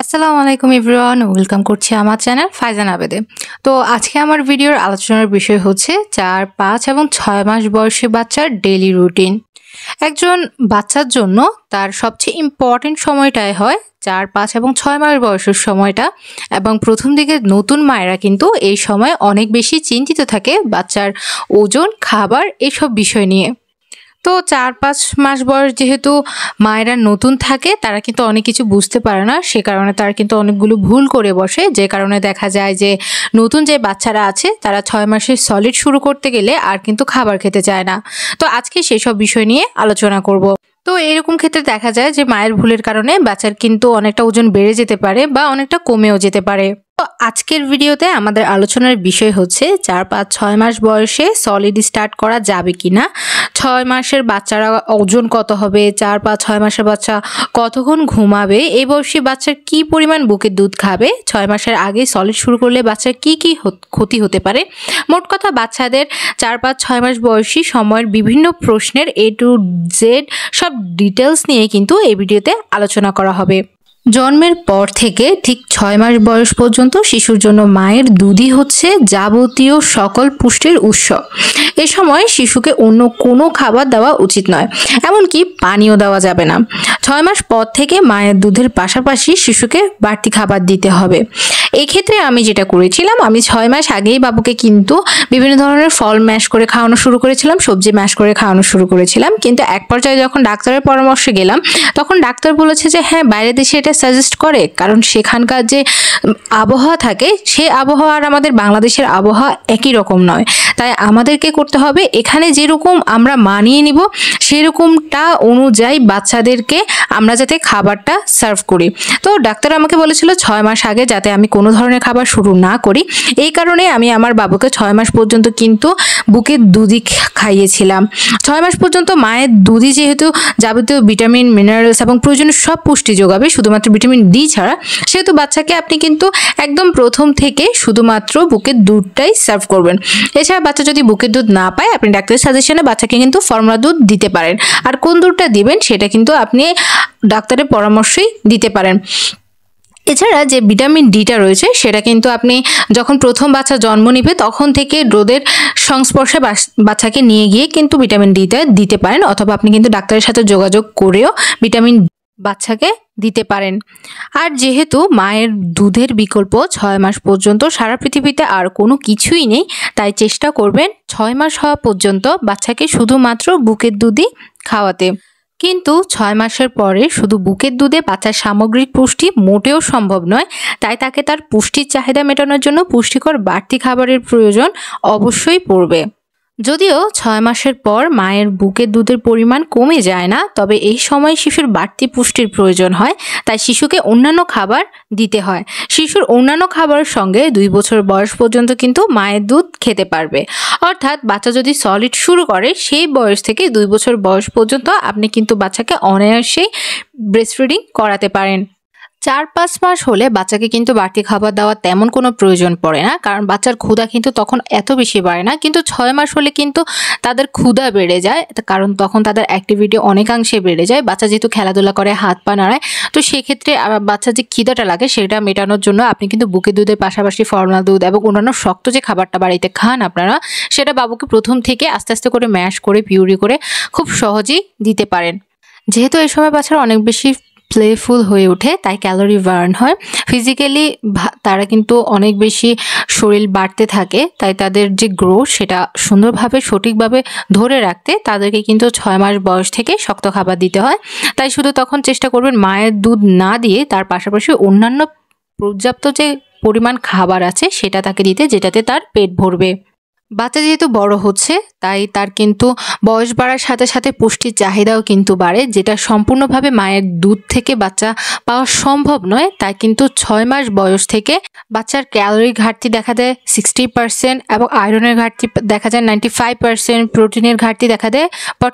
আসসালামু আলাইকুম everyone, welcome করছি আমার চ্যানেল ফাইজান আবেদে। তো আজকে আমার ভিডিওর আলোচনার বিষয় হচ্ছে 4, 5 এবং 6 মাস বয়সী বাচ্চার ডেইলি রুটিন। একজন বাচ্চার জন্য তার সবচেয়ে ইম্পর্টেন্ট সময়টাই হয় 4, 5 এবং 6 মাস বয়সের সময়টা, এবং প্রথম দিকে নতুন মায়েরা কিন্তু এই সময় অনেক বেশি চিন্তিত থাকে বাচ্চার ওজন, খাবার এসব বিষয় নিয়ে। তো 4-5 মাস বয়স যেহেতু মায়েরা নতুন থাকে, তারা কিন্তু অনেক কিছু বুঝতে পারে না, সে কারণে তারা কিন্তু অনেকগুলো ভুল করে বসে, যে কারণে দেখা যায় যে নতুন যে বাচ্চারা আছে তারা 6 মাসের সলিড শুরু করতে গেলে আর কিন্তু খাবার খেতে চায় না। তো আজকে সেসব বিষয় নিয়ে আলোচনা করব। তো এরকম ক্ষেত্রে দেখা যায় যে মায়ের ভুলের কারণে বাচ্চার কিন্তু অনেকটা ওজন বেড়ে যেতে পারে বা অনেকটা কমেও যেতে পারে। তো আজকের ভিডিওতে আমাদের আলোচনার বিষয় হচ্ছে 4, 5, 6 মাস বয়সে সলিড স্টার্ট করা যাবে কিনা, 6 মাসের বাচ্চারা ওজন কত হবে, 4, 5, 6 মাসের বাচ্চা কতক্ষণ ঘুমাবে, এই বয়সী বাচ্চার কি পরিমাণ বুকের দুধ খাবে, 6 মাসের আগে সলিড শুরু করলে বাচ্চার কি কি ক্ষতি হতে পারে। মোট কথা বাচ্চাদের 4, 5, 6 মাস বয়সী সময়ের বিভিন্ন প্রশ্নের A to Z সব ডিটেলস নিয়ে কিন্তু এই ভিডিওতে আলোচনা করা হবে। জন্মের পর থেকে ঠিক 6 মাস বয়স পর্যন্ত শিশুর জন্য মায়ের দুধই হচ্ছে যাবতীয় সকল পুষ্টির উৎস। এ সময় শিশুকে অন্য কোনো খাবার দেওয়া উচিত নয়, এমনকি পানিও দেওয়া যাবে না। 6 মাস পর থেকে মায়ের দুধের পাশাপাশি শিশুকে বাড়তি খাবার দিতে হবে। এক্ষেত্রে আমি যেটা করেছিলাম, আমি 6 মাস আগেই বাবুকে কিন্তু বিভিন্ন ধরনের ফল ম্যাশ করে খাওয়ানো শুরু করেছিলাম, সবজি ম্যাশ করে খাওয়ানো শুরু করেছিলাম। কিন্তু এক পর্যায়ে যখন ডাক্তারের পরামর্শে গেলাম, তখন ডাক্তার বলেছে যে হ্যাঁ, বাইরের দেশে এটা সাজেস্ট করে, কারণ সেখানকার যে আবহাওয়া থাকে সেই আবহাওয়া আর আমাদের বাংলাদেশের আবহাওয়া একই রকম নয়। তাই আমাদেরকে করতে হবে এখানে যেরকম আমরা মানিয়ে নিব সেরকমটা অনুযায়ী বাচ্চাদেরকে আমরা যাতে খাবারটা সার্ভ করি। তো ডাক্তার আমাকে বলেছিল 6 মাস আগে যাতে আমি কোনো ধরনের খাবার শুরু না করি। এই কারণে আমি আমার বাবুকে 6 মাস পর্যন্ত কিন্তু বুকের দুধই খাইয়েছিলাম। 6 মাস পর্যন্ত মায়ের দুধই যেহেতু যাবতীয় ভিটামিন, মিনারেলস এবং প্রয়োজনীয় সব পুষ্টি যোগাবে শুধুমাত্র ভিটামিন ডি ছাড়া, সেহেতু বাচ্চাকে আপনি কিন্তু একদম প্রথম থেকে শুধুমাত্র বুকের দুধটাই সার্ভ করবেন। এছাড়া বাচ্চা যদি বুকের দুধ না পায়, আপনি ডাক্তারের সাজেশনে বাচ্চাকে কিন্তু ফর্মুলা দুধ দিতে পারেন। আর কোন দুধটা দিবেন সেটা কিন্তু আপনি ডাক্তারের পরামর্শই দিতে পারেন। এছাড়া যে ভিটামিন ডিটা রয়েছে সেটা কিন্তু আপনি যখন প্রথম বাচ্চা জন্ম নিবে তখন থেকে রোদের সংস্পর্শে বাচ্চাকে নিয়ে গিয়ে কিন্তু ভিটামিন ডিটা দিতে পারেন, অথবা আপনি কিন্তু ডাক্তারের সাথে যোগাযোগ করেও ভিটামিন বাচ্চাকে দিতে পারেন। আর যেহেতু মায়ের দুধের বিকল্প 6 মাস পর্যন্ত সারা পৃথিবীতে আর কোনো কিছুই নেই, তাই চেষ্টা করবেন 6 মাস হওয়া পর্যন্ত বাচ্চাকে শুধুমাত্র বুকের দুধই খাওয়াতে। কিন্তু 6 মাসের পরে শুধু বুকের দুধে বাচ্চার সামগ্রিক পুষ্টি মোটেও সম্ভব নয়, তাই তাকে তার পুষ্টির চাহিদা মেটানোর জন্য পুষ্টিকর বাড়তি খাবারের প্রয়োজন অবশ্যই পড়বে। যদিও 6 মাসের পর মায়ের বুকের দুধের পরিমাণ কমে যায় না, তবে এই সময় শিশুর বাড়তি পুষ্টির প্রয়োজন হয়, তাই শিশুকে অন্যান্য খাবার দিতে হয়। শিশুর অন্যান্য খাবারের সঙ্গে 2 বছর বয়স পর্যন্ত কিন্তু মায়ের দুধ খেতে পারবে। অর্থাৎ বাচ্চা যদি সলিড শুরু করে সেই বয়স থেকে 2 বছর বয়স পর্যন্ত আপনি কিন্তু বাচ্চাকে অনায়াসেই ব্রেস্ট ফিডিং করাতে পারেন। 4-5 মাস হলে বাচ্চাকে কিন্তু বাড়তি খাবার দেওয়ার তেমন কোনো প্রয়োজন পড়ে না, কারণ বাচ্চার ক্ষুধা কিন্তু তখন এত বেশি বাড়ে না। কিন্তু 6 মাস হলে কিন্তু তাদের ক্ষুধা বেড়ে যায়, কারণ তখন তাদের অ্যাক্টিভিটি অনেকাংশে বেড়ে যায়। বাচ্চা যেহেতু খেলাধুলা করে, হাত পা নাড়ায়, তো সেক্ষেত্রে বাচ্চার যে খিদাটা লাগে সেটা মেটানোর জন্য আপনি কিন্তু বুকের দুধের পাশাপাশি ফর্মুলা দুধ এবং অন্যান্য শক্ত যে খাবারটা বাড়িতে খান আপনারা, সেটা বাবুকে প্রথম থেকে আস্তে আস্তে করে ম্যাশ করে পিউরি করে খুব সহজেই দিতে পারেন। যেহেতু এই সময় বাচ্চারা অনেক বেশি প্লেফুল হয়ে ওঠে, তাই ক্যালোরি বার্ন হয়, ফিজিক্যালি তারা কিন্তু অনেক বেশি শরীর বাড়তে থাকে, তাই তাদের যে গ্রোথ সেটা সুন্দরভাবে সঠিকভাবে ধরে রাখতে তাদেরকে কিন্তু 6 মাস বয়স থেকে শক্ত খাবার দিতে হয়। তাই শুধু তখন চেষ্টা করবেন মায়ের দুধ না দিয়ে তার পাশাপাশি অন্যান্য পর্যাপ্ত যে পরিমাণ খাবার আছে সেটা তাকে দিতে, যেটাতে তার পেট ভরবে। বাচ্চা যেহেতু বড় হচ্ছে, তাই তার কিন্তু বয়স বাড়ার সাথে সাথে পুষ্টির চাহিদাও কিন্তু বাড়ে, যেটা সম্পূর্ণভাবে মায়ের দুধ থেকে বাচ্চা পাওয়া সম্ভব নয়। তাই কিন্তু 6 মাস বয়স থেকে বাচ্চার ক্যালোরি ঘাটতি দেখা দেয় 60% এবং আয়রনের ঘাটতি দেখা যায় 95%, প্রোটিনের ঘাটতি দেখা দেয়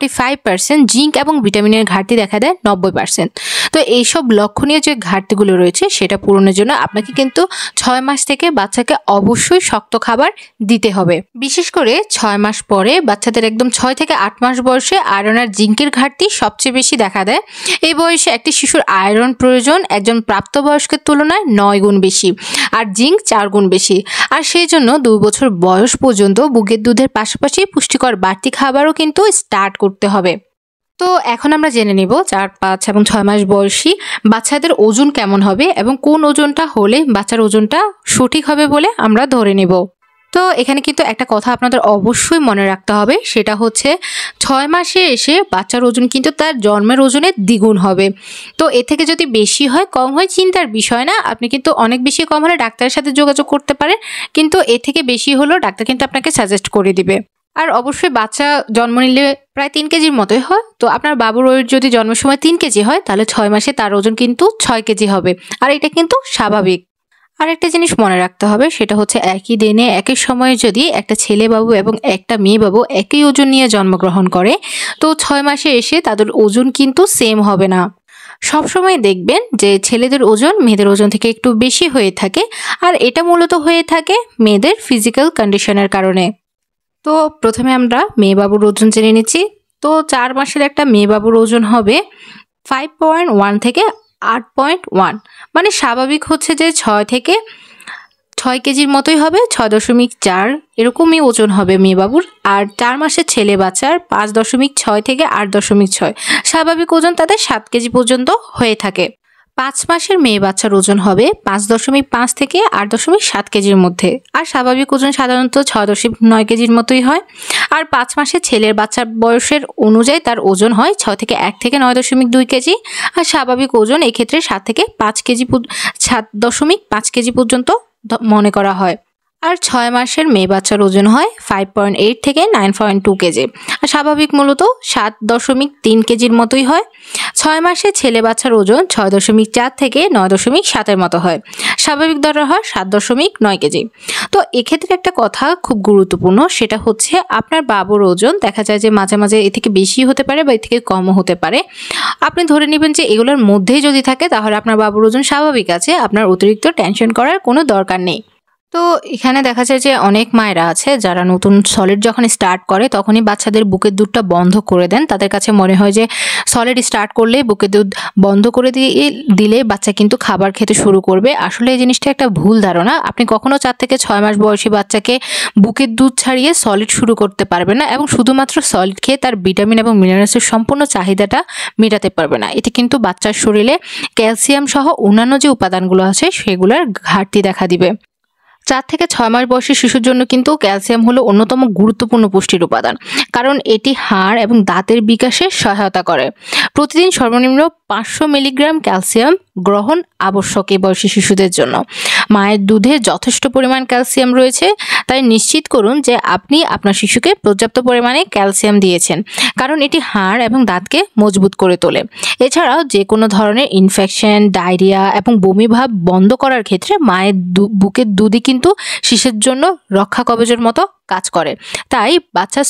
45%, জিঙ্ক এবং ভিটামিনের ঘাটতি দেখা দেয় 90%। তো এইসব লক্ষণীয় যে ঘাটতিগুলো রয়েছে সেটা পূরণের জন্য আপনাকে কিন্তু 6 মাস থেকে বাচ্চাকে অবশ্যই শক্ত খাবার দিতে হবে। বিশেষ করে 6 মাস পরে বাচ্চাদের একদম 6 থেকে 8 মাস বয়সে আয়রন আর জিঙ্কের ঘাটতি সবচেয়ে বেশি দেখা দেয়। এই বয়সে একটি শিশুর আয়রন প্রয়োজন একজন প্রাপ্তবয়স্কের তুলনায় 9 গুণ বেশি আর জিঙ্ক 4 গুণ বেশি। আর সেই জন্য 2 বছর বয়স পর্যন্ত বুকের দুধের পাশাপাশি পুষ্টিকর বাড়তি খাবারও কিন্তু স্টার্ট করতে হবে। তো এখন আমরা জেনে নিব 4, 5 এবং 6 মাস বয়সী বাচ্চাদের ওজন কেমন হবে এবং কোন ওজনটা হলে বাচ্চার ওজনটা সঠিক হবে বলে আমরা ধরে নেব। তো এখানে কিন্তু একটা কথা আপনাদের অবশ্যই মনে রাখতে হবে, সেটা হচ্ছে 6 মাসে এসে বাচ্চার ওজন কিন্তু তার জন্মের ওজনের দ্বিগুণ হবে। তো এ থেকে যদি বেশি হয় কম হয় চিন্তার বিষয় না, আপনি কিন্তু অনেক বেশি কম হলে ডাক্তারের সাথে যোগাযোগ করতে পারেন, কিন্তু এ থেকে বেশি হলেও ডাক্তার কিন্তু আপনাকে সাজেস্ট করে দিবে। আর অবশ্যই বাচ্চা জন্ম নিলে প্রায় 3 কেজির মতোই হয়। তো আপনার বাবুর ওয়েট যদি জন্মের সময় 3 কেজি হয় তাহলে 6 মাসে তার ওজন কিন্তু 6 কেজি হবে, আর এটা কিন্তু স্বাভাবিক। আর একটা জিনিস মনে রাখতে হবে, সেটা হচ্ছে একই দিনে একই সময়ে যদি একটা ছেলে বাবু এবং একটা মেয়ে বাবু একই ওজন নিয়ে জন্মগ্রহণ করে তো 6 মাসে এসে তাদের ওজন কিন্তু সেম হবে না। সবসময় দেখবেন যে ছেলেদের ওজন মেয়েদের ওজন থেকে একটু বেশি হয়ে থাকে, আর এটা মূলত হয়ে থাকে মেয়েদের ফিজিক্যাল কন্ডিশনের কারণে। তো প্রথমে আমরা মেয়ে বাবুর ওজন জেনে নিচ্ছি। তো 4 মাসের একটা মেয়ে বাবুর ওজন হবে 5.1 থেকে 8.1, মানে স্বাভাবিক হচ্ছে যে 6 কেজির মতোই হবে, 6.4 এরকমই ওজন হবে মেয়ে বাবুর। আর 4 মাসের ছেলে বাচ্চার 5.6 থেকে 8.6 স্বাভাবিক ওজন তাদের 7 কেজি পর্যন্ত হয়ে থাকে। 5 মাসের মেয়ে বাচ্চার ওজন হবে 5.5 থেকে 8.7 কেজির মধ্যে, আর স্বাভাবিক ওজন সাধারণত 6.9 কেজির মতোই হয়। আর 5 মাসের ছেলের বাচ্চার বয়সের অনুযায়ী তার ওজন হয় 6 থেকে 1 থেকে 9.2 কেজি, আর স্বাভাবিক ওজন এক্ষেত্রে 7.5 কেজি পর্যন্ত মনে করা হয়। আর 6 মাসের মেয়ে বাচ্চার ওজন হয় 5.8 থেকে 9.2 কেজি, আর স্বাভাবিক মূলত 7.3 কেজির মতোই হয়। 6 মাসে ছেলে বাচ্চার ওজন 6.4 থেকে 9.7 মতো হয়, স্বাভাবিক ধরা হয় 7.9 কেজি। তো এক্ষেত্রে একটা কথা খুব গুরুত্বপূর্ণ, সেটা হচ্ছে আপনার বাবুর ওজন দেখা যায় যে মাঝে মাঝে এ থেকে বেশি হতে পারে বা এ থেকে কমও হতে পারে। আপনি ধরে নেবেন যে এগুলোর মধ্যেই যদি থাকে তাহলে আপনার বাবুর ওজন স্বাভাবিক আছে, আপনার অতিরিক্ত টেনশন করার কোনো দরকার নেই। তো এখানে দেখা যায় যে অনেক মায়েরা আছে যারা নতুন সলিড যখন স্টার্ট করে তখনই বাচ্চাদের বুকের দুধটা বন্ধ করে দেন। তাদের কাছে মনে হয় যে সলিড স্টার্ট করলে বুকের দুধ বন্ধ করে দিলে বাচ্চা কিন্তু খাবার খেতে শুরু করবে। আসলে এই জিনিসটা একটা ভুল ধারণা। আপনি কখনো 4 থেকে 6 মাস বয়সী বাচ্চাকে বুকের দুধ ছাড়িয়ে সলিড শুরু করতে পারবেন না, এবং শুধুমাত্র সলিড খেয়ে তার ভিটামিন এবং মিনারেলসের সম্পূর্ণ চাহিদাটা মেটাতে পারবে না। এতে কিন্তু বাচ্চার শরীরে ক্যালসিয়াম সহ অন্যান্য যে উপাদানগুলো আছে সেগুলোর ঘাটতি দেখা দিবে। 4 থেকে 6 মাস বয়সী শিশুর জন্য কিন্তু ক্যালসিয়াম হলো অন্যতম গুরুত্বপূর্ণ পুষ্টির উপাদান, কারণ এটি হাড় এবং দাঁতের বিকাশে সহায়তা করে। প্রতিদিন সর্বনিম্ন 500 মিলিগ্রাম ক্যালসিয়াম গ্রহণ আবশ্যক এই বয়সী শিশুদের জন্য। মায়ের দুধে যথেষ্ট পরিমাণ ক্যালসিয়াম রয়েছে, তাই নিশ্চিত করুন যে আপনি আপনার শিশুকে পর্যাপ্ত পরিমাণে ক্যালসিয়াম দিয়েছেন, কারণ এটি হাড় এবং দাঁতকে মজবুত করে তোলে। এছাড়াও যে কোনো ধরনের ইনফেকশন, ডায়রিয়া এবং বমি ভাব বন্ধ করার ক্ষেত্রে মায়ের বুকের দুধই কিন্তু শিশুর জন্য রক্ষা কবচের মতো কাজ করে। তাই বাচ্চার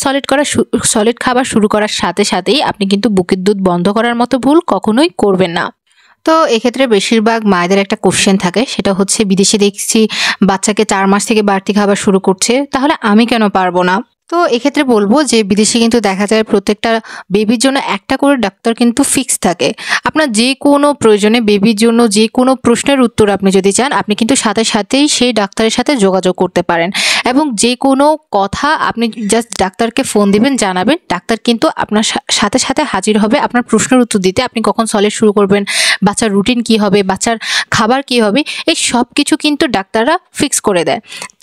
সলিড খাবার শুরু করার সাথে সাথেই আপনি কিন্তু বুকের দুধ বন্ধ করার মতো ভুল কখনোই করবেন না। তো এক্ষেত্রে বেশিরভাগ মায়েদের একটা কোশ্চেন থাকে, সেটা হচ্ছে বিদেশে দেখছি বাচ্চাকে 4 মাস থেকে বাড়তি খাবার শুরু করছে, তাহলে আমি কেন পারবো না? তো এক্ষেত্রে বলবো যে বিদেশে কিন্তু দেখা যায় প্রত্যেকটা বেবির জন্য একটা করে ডাক্তার কিন্তু ফিক্স থাকে। আপনার যে কোনো প্রয়োজনে বেবির জন্য যে কোনো প্রশ্নের উত্তর আপনি যদি চান, আপনি কিন্তু সাথে সাথেই সেই ডাক্তারের সাথে যোগাযোগ করতে পারেন, এবং যে কোনো কথা আপনি জাস্ট ডাক্তারকে ফোন দিবেন, জানাবেন, ডাক্তার কিন্তু আপনার সাথে সাথে হাজির হবে আপনার প্রশ্নের উত্তর দিতে। আপনি কখন সলিড শুরু করবেন, বাচ্চার রুটিন কি হবে, বাচ্চার খাবার কি হবে, এই সব কিছু কিন্তু ডাক্তাররা ফিক্স করে দেয়।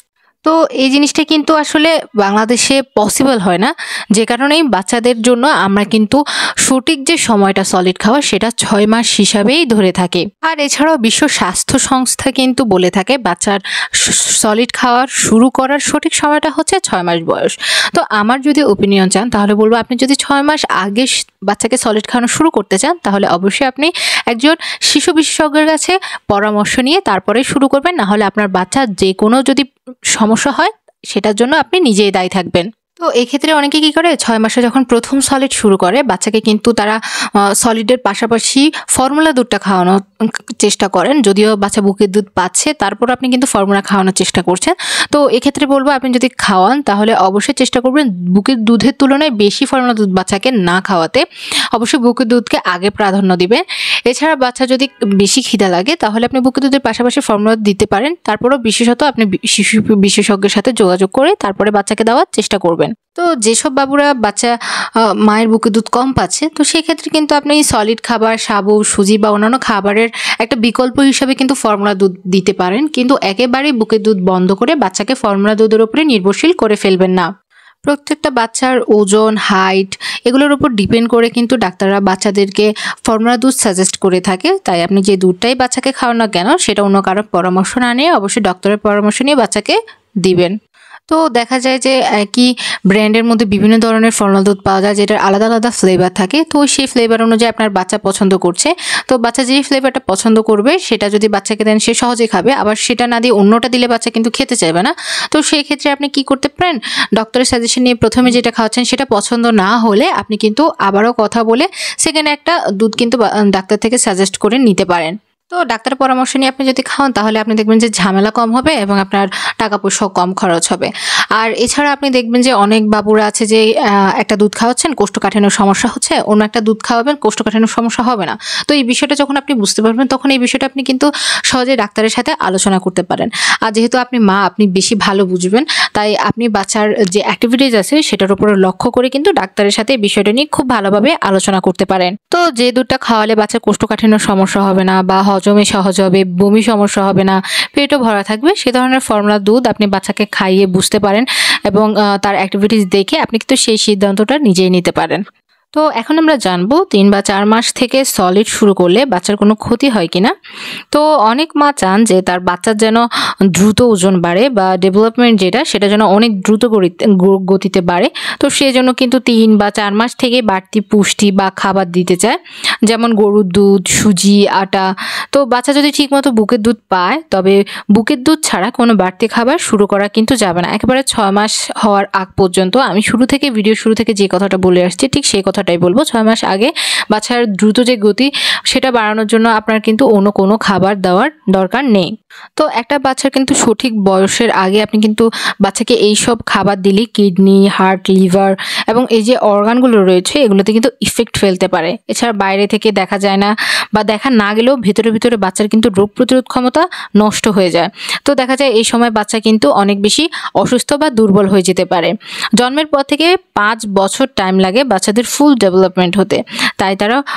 তো এই জিনিসটা কিন্তু আসলে বাংলাদেশে পসিবল হয় না, যে কারণেই বাচ্চাদের জন্য আমরা কিন্তু সঠিক যে সময়টা সলিড খাওয়া সেটা 6 মাস হিসাবেই ধরে থাকি। আর এছাড়াও বিশ্ব স্বাস্থ্য সংস্থা কিন্তু বলে থাকে বাচ্চার সলিড খাওয়ার শুরু করার সঠিক সময়টা হচ্ছে 6 মাস বয়স। তো আমার যদি ওপিনিয়ন চান তাহলে বলবো, আপনি যদি 6 মাস আগে বাচ্চাকে সলিড খাওয়ানো শুরু করতে চান তাহলে অবশ্যই আপনি একজন শিশু বিশেষজ্ঞের কাছে পরামর্শ নিয়ে তারপরে শুরু করবেন, না হলে আপনার বাচ্চার যে কোনো যদি সমস্যা হয় সেটার জন্য আপনি নিজেই দায়ী থাকবেন। তো এক্ষেত্রে অনেকে কি করে 6 মাসে যখন প্রথম সলিড শুরু করে বাচ্চাকে কিন্তু তারা সলিডের পাশাপাশি ফর্মুলা দুধটা খাওয়ানোর চেষ্টা করেন। যদিও বাচ্চা বুকের দুধ পাচ্ছে তারপর আপনি কিন্তু ফর্মুলা খাওয়ানোর চেষ্টা করছেন। তো এক্ষেত্রে বলবো আপনি যদি খাওয়ান তাহলে অবশ্যই চেষ্টা করবেন বুকের দুধের তুলনায় বেশি ফর্মুলা দুধ বাচ্চাকে না খাওয়াতে। অবশ্যই বুকের দুধকে আগে প্রাধান্য দিবেন। এছাড়া বাচ্চা যদি বেশি খিদা লাগে তাহলে আপনি বুকের দুধের পাশাপাশি ফর্মুলা দিতে পারেন। তারপরেও বিশেষত আপনি শিশু বিশেষজ্ঞের সাথে যোগাযোগ করে তারপরে বাচ্চাকে দেওয়ার চেষ্টা করবেন। তো যেসব বাবুরা বাচ্চা মায়ের বুকের দুধ কম পাচ্ছে তো সেক্ষেত্রে কিন্তু আপনি সলিড খাবার, সাবু, সুজি বা অন্যান্য খাবারের একটা বিকল্প হিসাবে কিন্তু ফর্মুলা দুধ দিতে পারেন। কিন্তু একেবারেই বুকের দুধ বন্ধ করে বাচ্চাকে ফর্মুলা দুধের উপরে নির্ভরশীল করে ফেলবেন না। প্রত্যেকটা বাচ্চার ওজন, হাইট এগুলোর উপর ডিপেন্ড করে কিন্তু ডাক্তাররা বাচ্চাদেরকে ফর্মুলা দুধ সাজেস্ট করে থাকে। তাই আপনি যে দুধটাই বাচ্চাকে খাওয়ান না কেন সেটা অন্য কারোর পরামর্শ না নিয়ে অবশ্যই ডক্টরের পরামর্শ নিয়ে বাচ্চাকে দিবেন। তো দেখা যায় যে একই ব্র্যান্ডের মধ্যে বিভিন্ন ধরনের ফর্মুলা দুধ পাওয়া যায় যেটার আলাদা আলাদা ফ্লেভার থাকে। তো সেই ফ্লেভার অনুযায়ী আপনার বাচ্চা পছন্দ করছে, তো বাচ্চা যেই ফ্লেভারটা পছন্দ করবে সেটা যদি বাচ্চাকে দেন সে সহজেই খাবে। আবার সেটা না দিয়ে অন্যটা দিলে বাচ্চা কিন্তু খেতে চাইবে না। তো সেই ক্ষেত্রে আপনি কি করতে পারেন, ডক্টরের সাজেশন নিয়ে প্রথমে যেটা খাওয়াচ্ছেন সেটা পছন্দ না হলে আপনি কিন্তু আবারও কথা বলে সেখানে একটা দুধ কিন্তু ডাক্তার থেকে সাজেস্ট করে নিতে পারেন। তো ডাক্তারের পরামর্শ নিয়ে আপনি যদি খাওয়ান তাহলে আপনি দেখবেন যে ঝামেলা কম হবে এবং আপনার টাকা পয়সাও কম খরচ হবে। আর এছাড়া আপনি দেখবেন যে অনেক বাবুরা আছে যে একটা দুধ খাওয়াচ্ছেন কোষ্ঠকাঠিন্যের সমস্যা হচ্ছে, অন্য একটা দুধ খাওয়াবেন কোষ্ঠকাঠিন্যের সমস্যা হবে না। তো এই বিষয়টা যখন আপনি বুঝতে পারবেন তখন এই বিষয়টা আপনি কিন্তু সহজে ডাক্তারের সাথে আলোচনা করতে পারেন। আর যেহেতু আপনি মা, আপনি বেশি ভালো বুঝবেন, তাই আপনি বাচ্চার যে অ্যাক্টিভিটিস আছে সেটার উপর লক্ষ্য করে কিন্তু ডাক্তারের সাথে এই বিষয়টা নিয়ে খুব ভালোভাবে আলোচনা করতে পারেন। তো যে দুধটা খাওয়ালে বাচ্চার কোষ্ঠকাঠিন্যের সমস্যা হবে না বা হজমে সহজ হবে, বমি সমস্যা হবে না, পেটও ভরা থাকবে, সে ধরনের ফর্মুলা দুধ আপনি বাচ্চাকে খাইয়ে বুঝতে পারেন এবং তার অ্যাক্টিভিটিস দেখে আপনি কিন্তু সেই সিদ্ধান্তটা নিজেই নিতে পারেন। তো এখন আমরা জানবো 3 বা 4 মাস থেকে সলিড শুরু করলে বাচ্চার কোনো ক্ষতি হয় কিনা। তো অনেক মা চান যে তার বাচ্চার যেন দ্রুত ওজন বাড়ে বা ডেভেলপমেন্ট সেটা যেন অনেক দ্রুত গতিতে বাড়ে। তো সেই জন্য কিন্তু 3 বা 4 মাস থেকে বাড়তি পুষ্টি বা খাবার দিতে চায়, যেমন গরুর দুধ, সুজি, আটা। তো বাচ্চা যদি ঠিকমতো বুকের দুধ পায় তবে বুকের দুধ ছাড়া কোনো বাড়তি খাবার শুরু করা কিন্তু যাবে না একেবারে 6 মাস হওয়ার আগ পর্যন্ত। আমি ভিডিও শুরু থেকে যে কথাটা বলে আসছি ঠিক সেই কথাটাই বলবো। 6 মাস আগে বাচ্চার দ্রুত যে গতি সেটা বাড়ানোর জন্য আপনার কিন্তু অন্য কোনো খাবার দেওয়ার দরকার নেই। তো একটা বাচ্চার কিন্তু সঠিক বয়সের আগে আপনি কিন্তু বাচ্চাকে এইসব খাবার দিলে কিডনি, হার্ট, লিভার এবং এই যে অর্গানগুলো রয়েছে এগুলোতে কিন্তু ইফেক্ট ফেলতে পারে। এছাড়া বাইরে থেকে দেখা যায় না বা দেখা না গেলেও ভেতরে ভিতরে বাচ্চার কিন্তু রোগ প্রতিরোধ ক্ষমতা নষ্ট হয়ে যায়। তো দেখা যায় এই সময় বাচ্চা কিন্তু অনেক বেশি অসুস্থ বা দুর্বল হয়ে যেতে পারে। জন্মের পর থেকে 5 বছর টাইম লাগে বাচ্চাদের ফুল ডেভেলপমেন্ট হতে, তাই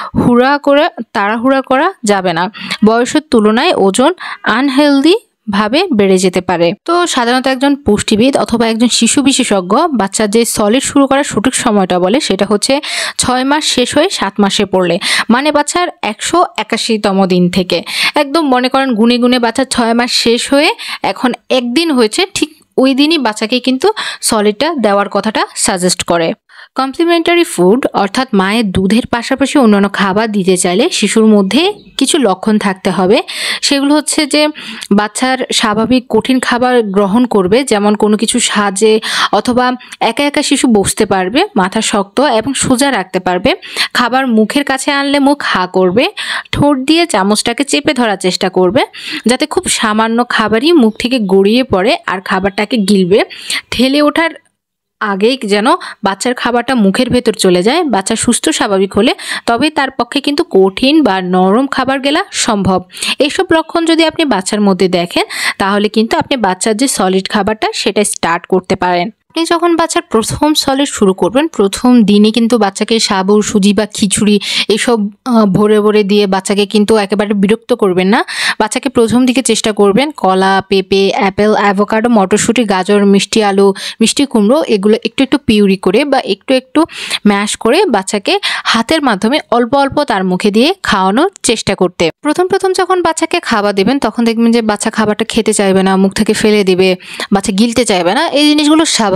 তাড়াহুড়া করা যাবে না। বয়সের তুলনায় ওজন আনহেলদি ভাবে বেড়ে যেতে পারে। তো সাধারণত একজন পুষ্টিবিদ অথবা একজন শিশু বিশেষজ্ঞ বাচ্চার যে সলিড শুরু করার সঠিক সময়টা বলে সেটা হচ্ছে 6 মাস শেষ হয়ে 7 মাসে পড়লে, মানে বাচ্চার 181তম দিন থেকে। একদম মনে করেন গুনে গুনে বাচ্চার 6 মাস শেষ হয়ে এখন একদিন হয়েছে, ঠিক ওই দিনই বাচ্চাকে কিন্তু সলিডটা দেওয়ার কথাটা সাজেস্ট করে। কমপ্লিমেন্টারি ফুড অর্থাৎ মায়ের দুধের পাশাপাশি অন্যান্য খাবার দিতে চাইলে শিশুর মধ্যে কিছু লক্ষণ থাকতে হবে। সেগুলো হচ্ছে যে বাচ্চার স্বাভাবিক কঠিন খাবার গ্রহণ করবে, যেমন কোনো কিছু সাজে অথবা একা একা শিশু বসতে পারবে, মাথা শক্ত এবং সোজা রাখতে পারবে, খাবার মুখের কাছে আনলে মুখ হা করবে, ঠোঁট দিয়ে চামচটাকে চেপে ধরার চেষ্টা করবে যাতে খুব সামান্য খাবারই মুখ থেকে গড়িয়ে পড়ে আর খাবারটাকে গিলবে, ঠেলে ওঠার আগেই যেন বাচ্চার খাবারটা মুখের ভেতর চলে যায়। বাচ্চা সুস্থ স্বাভাবিক হলে তবে তার পক্ষে কিন্তু কঠিন বা নরম খাবার গেলা সম্ভব। এইসব লক্ষণ যদি আপনি বাচ্চার মধ্যে দেখেন তাহলে কিন্তু আপনি বাচ্চার যে সলিড খাবারটা সেটা স্টার্ট করতে পারেন। আপনি যখন বাচ্চার প্রথম সলিড শুরু করবেন প্রথম দিনে কিন্তু বাচ্চাকে সাবু, সুজি বা খিচুড়ি এসব ভরে ভরে দিয়ে বাচ্চাকে কিন্তু একেবারে বিরক্ত করবেন না। বাচ্চাকে প্রথম দিকে চেষ্টা করবেন কলা, পেঁপে, অ্যাপেল, অ্যাভোকাডো, মটরশুঁটি, গাজর, মিষ্টি আলু, মিষ্টি কুমড়ো এগুলো একটু একটু পিউরি করে বা একটু একটু ম্যাশ করে বাচ্চাকে হাতের মাধ্যমে অল্প অল্প তার মুখে দিয়ে খাওয়ানোর চেষ্টা করতে। প্রথম যখন বাচ্চাকে খাবার দেবেন তখন দেখবেন যে বাচ্চা খাবারটা খেতে চাইবে না, মুখ থেকে ফেলে দিবে, বাচ্চা গিলতে চাইবে না। এই জিনিসগুলো স্বাভাবিক।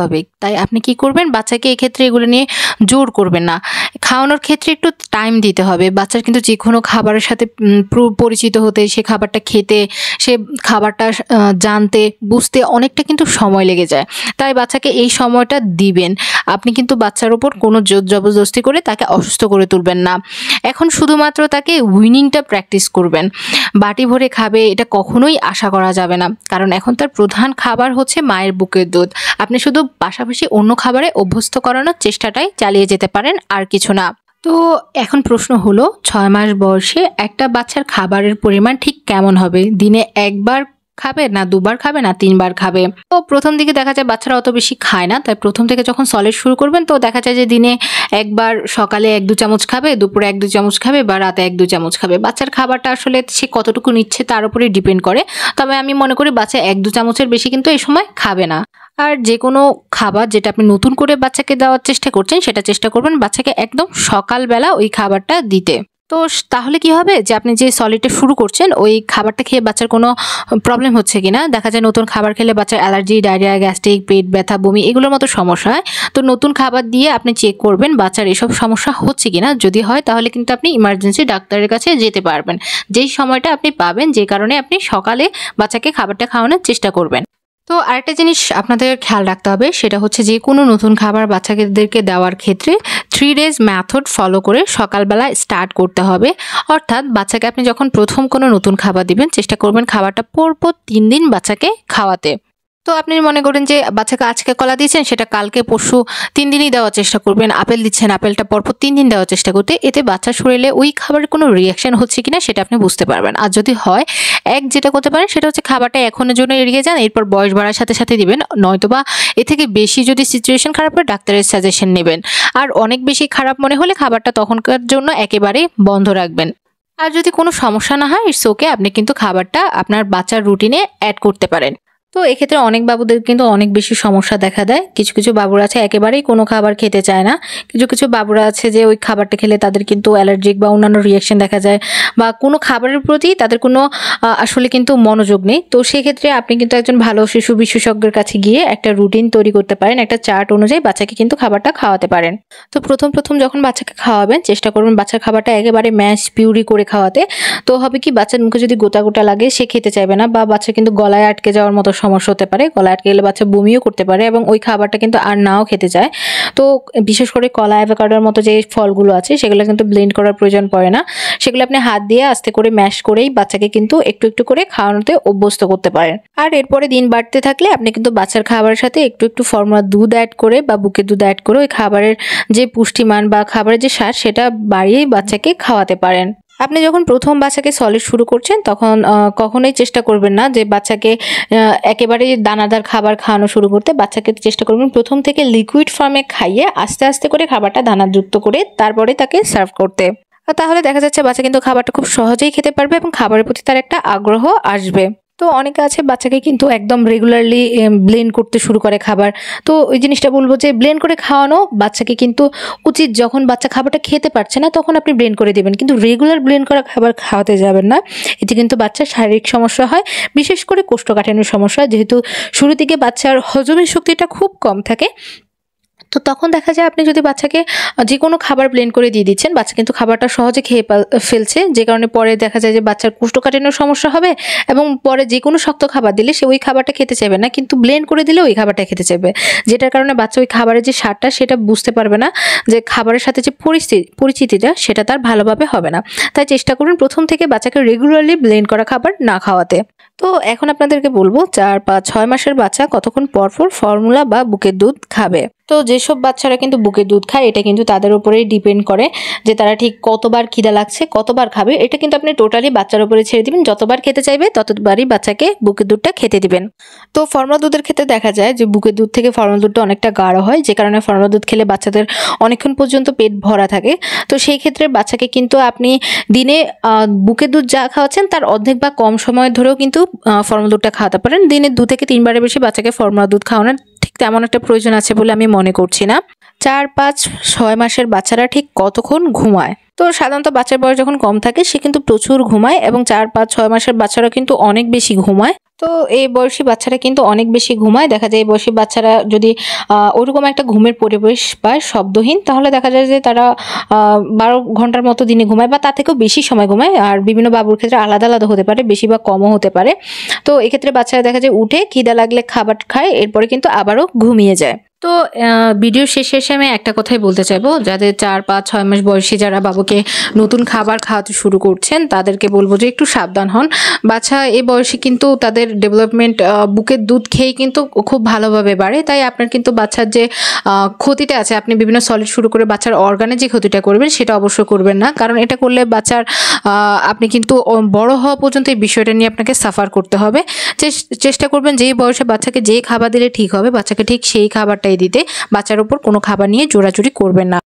স্বাভাবিক। তাই আপনি কি করবেন, বাচ্চাকে এক্ষেত্রে এগুলো নিয়ে জোর করবেন না। খাওয়ানোর ক্ষেত্রে একটু টাইম দিতে হবে। বাচ্চার কিন্তু যে কোনো খাবারের সাথে পরিচিত হতে, সে খাবারটা খেতে, সে খাবারটা জানতে বুঝতে অনেকটা কিন্তু সময় লেগে যায়। তাই বাচ্চাকে এই সময়টা দিবেন। আপনি কিন্তু বাচ্চার উপর কোনো জোর জবরদস্তি করে তাকে অসুস্থ করে তুলবেন না। এখন শুধুমাত্র তাকে উইনিংটা প্র্যাকটিস করবেন। বাটি ভরে খাবে এটা কখনোই আশা করা যাবে না, কারণ এখন তার প্রধান খাবার হচ্ছে মায়ের বুকের দুধ। আপনি শুধু পাশাপাশি অন্য খাবারে অভ্যস্ত করানোর চেষ্টাটাই চালিয়ে যেতে পারেন, আর কিছু না। তো এখন প্রশ্ন হলো, 6 মাস বয়সে একটা বাচ্চার খাবারের পরিমাণ ঠিক কেমন হবে? দিনে একবার খাবে, না 2 বার খাবে, না 3 বার খাবে? তো প্রথম দিকে দেখা যায় বাচ্চারা অত বেশি খায় না, তাই প্রথম থেকে যখন সলিড শুরু করবেন তো দেখা যায় যে দিনে একবার সকালে 1-2 চামচ খাবে, দুপুরে 1-2 চামচ খাবে, বা রাতে 1-2 চামচ খাবে। বাচ্চার খাবারটা আসলে সে কতটুকু নিচ্ছে তার উপরে ডিপেন্ড করে। তবে আমি মনে করি বাচ্চা 1-2 চামচের বেশি কিন্তু এই সময় খাবে না। আর যে কোনো খাবার যেটা আপনি নতুন করে বাচ্চাকে দেওয়ার চেষ্টা করছেন, সেটা চেষ্টা করবেন বাচ্চাকে একদম সকালবেলা ওই খাবারটা দিতে। তো তাহলে কি হবে যে আপনি যে সলিডটা শুরু করছেন ওই খাবারটা খেয়ে বাচ্চার কোনো প্রবলেম হচ্ছে কিনা। দেখা যায় নতুন খাবার খেলে বাচ্চার অ্যালার্জি, ডায়রিয়া, গ্যাস্ট্রিক, পেট ব্যথা, বমি এগুলোর মতো সমস্যা হয়। তো নতুন খাবার দিয়ে আপনি চেক করবেন বাচ্চার এসব সমস্যা হচ্ছে কিনা। যদি হয় তাহলে কিন্তু আপনি ইমার্জেন্সি ডাক্তারের কাছে যেতে পারবেন। যেই সময়টা আপনি পাবেন, যে কারণে আপনি সকালে বাচ্চাকে খাবারটা খাওয়ানোর চেষ্টা করবেন। তো আরেকটা জিনিস আপনাদের খেয়াল রাখতে হবে, সেটা হচ্ছে যে কোনো নতুন খাবার বাচ্চাদেরকে দেওয়ার ক্ষেত্রে 3 days মেথড ফলো করে সকালবেলা স্টার্ট করতে হবে। অর্থাৎ বাচ্চাকে আপনি যখন প্রথম কোনো নতুন খাবার দিবেন, চেষ্টা করবেন খাবারটা পরপর 3 দিন বাচ্চাকে খাওয়াতে। তো আপনি মনে করেন যে বাচ্চাকে আজকে কলা দিয়েছেন, সেটা কালকে পরশু 3 দিনই দেওয়ার চেষ্টা করবেন। আপেল দিচ্ছেন, আপেলটা পরপর 3 দিন দেওয়ার চেষ্টা করতে। এতে বাচ্চার শরীরে ওই খাবারের কোনো রিয়াকশন হচ্ছে কিনা সেটা আপনি বুঝতে পারবেন। আর যদি হয়, যেটা করতে পারেন সেটা হচ্ছে খাবারটা এখনের জন্য এড়িয়ে যান, এরপর বয়স বাড়ার সাথে সাথে দিবেন। নয়তোবা এ থেকে বেশি যদি সিচুয়েশন খারাপ হয়, ডাক্তারের সাজেশন নেবেন। আর অনেক বেশি খারাপ মনে হলে খাবারটা তখনকার জন্য একেবারেই বন্ধ রাখবেন। আর যদি কোনো সমস্যা না হয়, ইটস ওকে, আপনি কিন্তু খাবারটা আপনার বাচ্চার রুটিনে অ্যাড করতে পারেন। তো এক্ষেত্রে অনেক বাবুদের কিন্তু অনেক বেশি সমস্যা দেখা দেয়। কিছু কিছু বাবুরা আছে একেবারেই কোনো খাবার খেতে চায় না। কিছু কিছু বাবুরা আছে যে ওই খাবারটা খেলে তাদের কিন্তু অ্যালার্জিক বা অন্যান্য রিয়াকশন দেখা যায়, বা কোনো খাবারের প্রতি তাদের কোনো আসলে কিন্তু মনোযোগ নেই। তো সেক্ষেত্রে আপনি কিন্তু একজন ভালো শিশু বিশেষজ্ঞের কাছে গিয়ে একটা রুটিন তৈরি করতে পারেন। একটা চার্ট অনুযায়ী বাচ্চাকে কিন্তু খাবারটা খাওয়াতে পারেন। তো প্রথম যখন বাচ্চাকে খাওয়াবেন, চেষ্টা করবেন বাচ্চার খাবারটা একেবারে ম্যাশ পিউরি করে খাওয়াতে। তো হবে কি, বাচ্চার মুখে যদি গোটা গোটা লাগে সে খেতে চাইবে না, বা বাচ্চা কিন্তু গলায় আটকে যাওয়ার মতো সমস্যা হতে পারে। গলায় আটকে গেলে বাচ্চা বমিও করতে পারে এবং ওই খাবারটা কিন্তু আর নাও খেতে চায়। তো বিশেষ করে কলা, অ্যাভোকাডোর মতো যে ফলগুলো আছে সেগুলো কিন্তু ব্লেন্ড করার প্রয়োজন পড়ে না। সেগুলো আপনি হাত দিয়ে আস্তে করে ম্যাশ করেই বাচ্চাকে কিন্তু একটু একটু করে খাওয়ানোতে অভ্যস্ত করতে পারেন। আর এরপরে দিন বাড়তে থাকলে আপনি কিন্তু বাচ্চার খাবারের সাথে একটু একটু ফর্মুলা দুধ অ্যাড করে বা বুকের দুধ অ্যাড করে ওই খাবারের যে পুষ্টিমান বা খাবারের যে স্বাদ সেটা বাড়িয়েই বাচ্চাকে খাওয়াতে পারেন। আপনি যখন প্রথম বাচ্চাকে সলিড শুরু করছেন তখন কখনোই চেষ্টা করবেন না যে বাচ্চাকে একেবারে দানাদার খাবার খাওয়ানো শুরু করতে। বাচ্চাকে চেষ্টা করবেন প্রথম থেকে লিকুইড ফর্মে খাইয়ে আস্তে আস্তে করে খাবারটা দানাযুক্ত করে তারপরে তাকে সার্ভ করতে। তাহলে দেখা যাচ্ছে বাচ্চা কিন্তু খাবারটা খুব সহজেই খেতে পারবে এবং খাবারের প্রতি তার একটা আগ্রহ আসবে। তো অনেকে আছে বাচ্চাকে কিন্তু একদম রেগুলারলি ব্লেন্ড করতে শুরু করে খাবার। তো ওই জিনিসটা বলবো যে ব্লেন্ড করে খাওয়ানো বাচ্চাকে কিন্তু উচিত, যখন বাচ্চা খাবারটা খেতে পারছে না তখন আপনি ব্লেন্ড করে দেবেন, কিন্তু রেগুলার ব্লেন্ড করা খাবার খাওয়াতে যাবেন না। এতে কিন্তু বাচ্চার শারীরিক সমস্যা হয়, বিশেষ করে কোষ্ঠকাঠিন্যের সমস্যা। যেহেতু শুরু থেকে বাচ্চার হজমের শক্তিটা খুব কম থাকে, তো তখন দেখা যায় আপনি যদি বাচ্চাকে যে কোনো খাবার ব্লেন্ড করে দিয়ে দিচ্ছেন, বাচ্চা কিন্তু খাবারটা সহজে খেয়ে ফেলছে, যে কারণে পরে দেখা যায় যে বাচ্চার কোষ্ঠকাঠিন্যের সমস্যা হবে এবং পরে যে কোনো শক্ত খাবার দিলে সে ওই খাবারটা খেতে চাইবে না, কিন্তু ব্লেন্ড করে দিলে ওই খাবারটা খেতে চাইবে, যেটার কারণে বাচ্চা ওই খাবারের যে স্বাদটা সেটা বুঝতে পারবে না, যে খাবারের সাথে যে পরিচিতিটা সেটা তার ভালোভাবে হবে না। তাই চেষ্টা করুন প্রথম থেকে বাচ্চাকে রেগুলারলি ব্লেন্ড করা খাবার না খাওয়াতে। তো এখন আপনাদেরকে বলবো 4-5-6 মাসের বাচ্চা কতক্ষণ পরপর ফর্মুলা বা বুকের দুধ খাবে। তো যেসব বাচ্চারা কিন্তু বুকের দুধ খায় এটা কিন্তু তাদের উপরেই ডিপেন্ড করে যে তারা ঠিক কতবার খিদা লাগছে, কতবার খাবে। এটা কিন্তু আপনি টোটালি বাচ্চার উপরে ছেড়ে দিবেন, যতবার খেতে চাইবে ততবারই বাচ্চাকে বুকের দুধটা খেতে দিবেন। তো ফর্মুলা দুধের ক্ষেত্রে দেখা যায় যে বুকের দুধ থেকে ফর্মুলা দুধটা অনেকটা গাঢ় হয়, যে কারণে ফর্মুলা দুধ খেলে বাচ্চাদের অনেকক্ষণ পর্যন্ত পেট ভরা থাকে। তো সেই ক্ষেত্রে বাচ্চাকে কিন্তু আপনি দিনে বুকের দুধ যা খাওয়াচ্ছেন তার অর্ধেক বা কম সময় ধরেও কিন্তু ফর্মুলা দুধটা খাওয়াতে পারেন। দিনে 2 থেকে 3 বারের বেশি বাচ্চাকে ফর্মুলা দুধ খাওয়ানোর ঠিক তেমন একটা প্রয়োজন আছে বলে আমি মনে করছি না। 4-5-6 মাসের বাচ্চারা ঠিক কতক্ষণ ঘুমায়? তো সাধারণত বাচ্চার বয়স যখন কম থাকে সে কিন্তু প্রচুর ঘুমায় এবং 4, 5, 6 মাসের বাচ্চারা কিন্তু অনেক বেশি ঘুমায়। তো এই বয়সী বাচ্চারা কিন্তু অনেক বেশি ঘুমায়। দেখা যায় এই বয়সী বাচ্চারা যদি ওরকম একটা ঘুমের পরিবেশ পায় শব্দহীন, তাহলে দেখা যায় যে তারা 12 ঘন্টার মতো দিনে ঘুমায় বা তার থেকেও বেশি সময় ঘুমায়। আর বিভিন্ন বাবুর ক্ষেত্রে আলাদা আলাদা হতে পারে, বেশি বা কমও হতে পারে। তো এক্ষেত্রে বাচ্চারা দেখা যায় উঠে খিদা লাগলে খাবার খায়, এরপরে কিন্তু আবারও ঘুমিয়ে যায়। তো ভিডিও শেষে এসে আমি একটা কথাই বলতে চাইবো, যাদের 4, 5, 6 মাস বয়সী যারা বাবুকে নতুন খাবার খাওয়াতে শুরু করছেন তাদেরকে বলবো যে একটু সাবধান হন। বাচ্চা এই বয়সে কিন্তু তাদের ডেভেলপমেন্ট বুকের দুধ খেয়েই কিন্তু খুব ভালোভাবে বাড়ে। তাই আপনার কিন্তু বাচ্চার যে ক্ষতিটা আছে, আপনি বিভিন্ন সলিড শুরু করে বাচ্চার অর্গানে যে ক্ষতিটা করবেন সেটা অবশ্যই করবেন না, কারণ এটা করলে বাচ্চার আপনি কিন্তু বড় হওয়া পর্যন্ত এই বিষয়টা নিয়ে আপনাকে সাফার করতে হবে। চেষ্টা করবেন যেই বয়সে বাচ্চাকে যেই খাবার দিলে ঠিক হবে বাচ্চাকে ঠিক সেই খাবারটাই দিতে। বাচ্চার উপর কোনো খাবার নিয়ে জোরাজুরি করবেন না।